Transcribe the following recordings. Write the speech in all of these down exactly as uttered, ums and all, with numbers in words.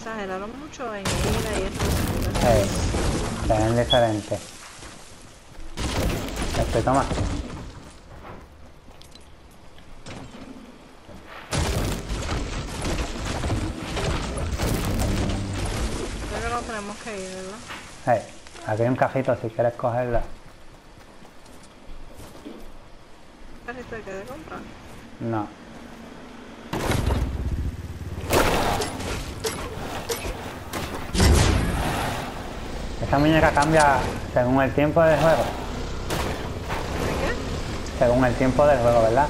exageraron mucho en ira y eso. Eh, se ven diferentes. Este, toma. Creo que nos tenemos que ir, ¿verdad? Eh, aquí hay un cajito si quieres cogerla. ¿Carrito hay que comprar? No. Esta muñeca cambia según el tiempo del juego. ¿De qué? Según el tiempo del juego, ¿verdad?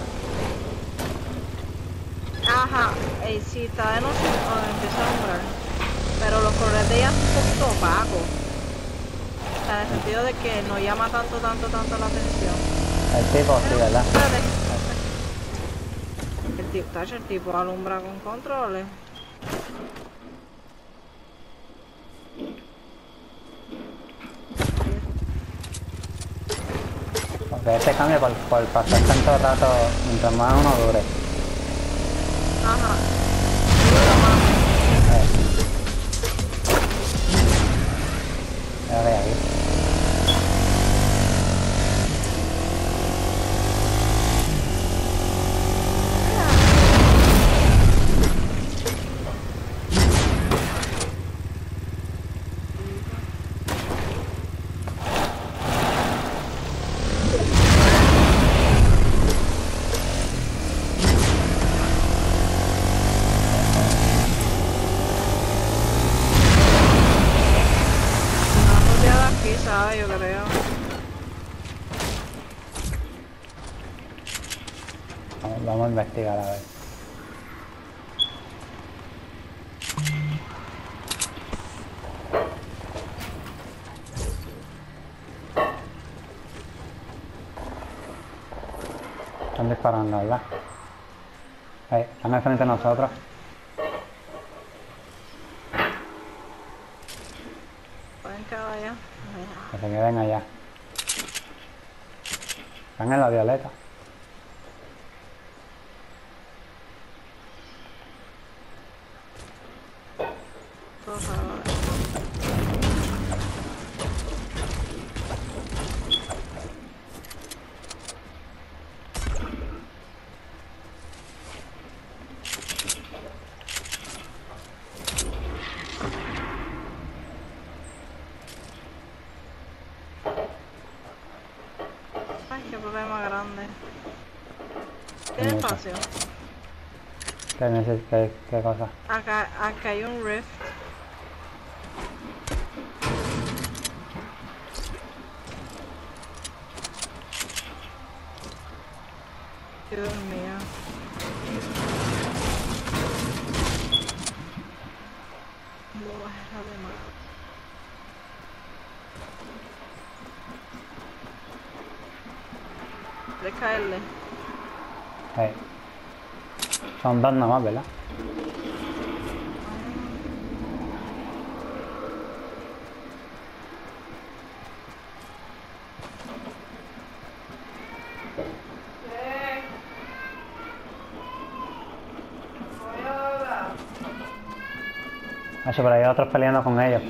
Ajá, eh, si está de noche, oh, empieza a alumbrar. Pero los colores de ella son un poquito opacos. O sea, en el sentido de que no llama tanto, tanto, tanto la atención. El tipo, sí, ¿verdad? Espérate. El tipo, tacho, el tipo alumbra con controles. Porque este cambia por, por pasar tanto rato mientras más uno dure. Ajá. Dura más. Eh. Mira que hay aquí. ¿Sabes? Yo creo. Vamos, vamos a investigar a ver. Están disparando, ¿verdad? Ahí, están al frente de nosotros. Pueden quedar allá. Que se queden allá. Están en la violeta. Ay, qué problema grande. ¿Tiene Mucho. espacio? ¿Qué, neces qué, qué cosa? Acá, acá hay un rift. Dios mío. Voy a bajar de más. ¿Quieres caerle? Ahí. Son dos nomás, ¿verdad? Hacho, pero hay otros peleando con ellos.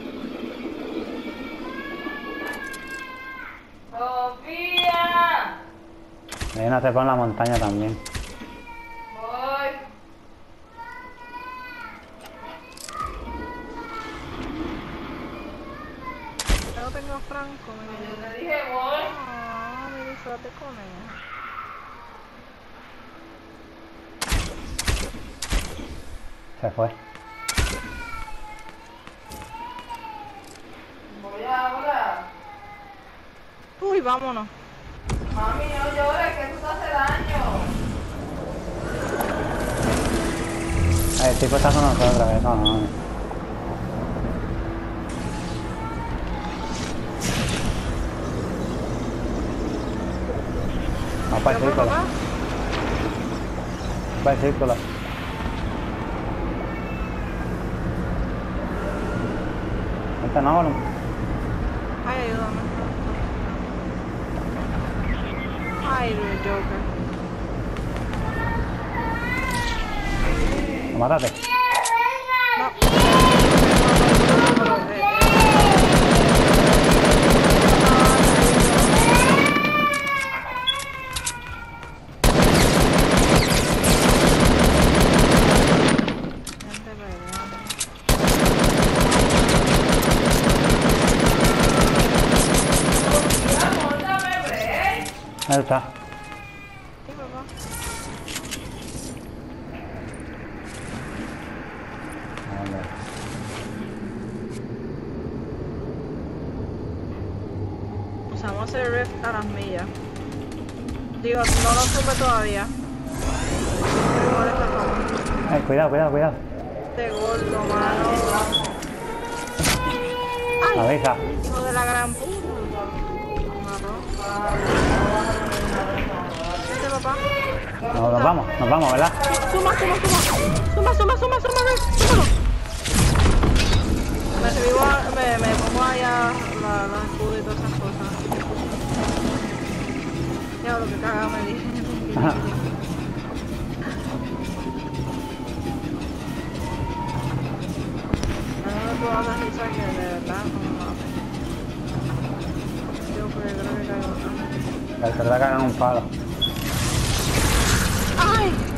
¡Sofía! Hay una trepa en la montaña también. Voy. Yo no tengo a Franco, Yo mira. te dije voy. Ah, mi disfrate con ella. Se fue. Voy ahora. Uy, vámonos. Mami, no llores, que tú te haces daño. Ahí, el tipo está con nosotros, ¿eh? No, no, no. Vamos para el ¿Yo por círculo. acá? Para el círculo. Vente, no, Gollum. Ay, ayúdame. Ay, el Joker. Mátate. No. Ahí está. Sí, papá. Vale. Usamos el rift a las millas. Digo, no lo supe todavía. Igual está como Eh, cuidado, cuidado, cuidado. este gordo, mano. ¡Ay! Avisa. Hijo de la gran puta. Mató. Vete, papá. Nos, nos vamos, nos vamos, ¿verdad? Suma, suma, suma. Suma, suma, suma, suma, rift. Súmalo. Me revivo, a- me, me pongo allá la, la escudo y todas esas cosas. Ya lo que caga me dije. Ajá. No me puedo dar risa que de verdad no me mate. Yo creo que caigo. El que te va a caer en un palo. ¡Ay!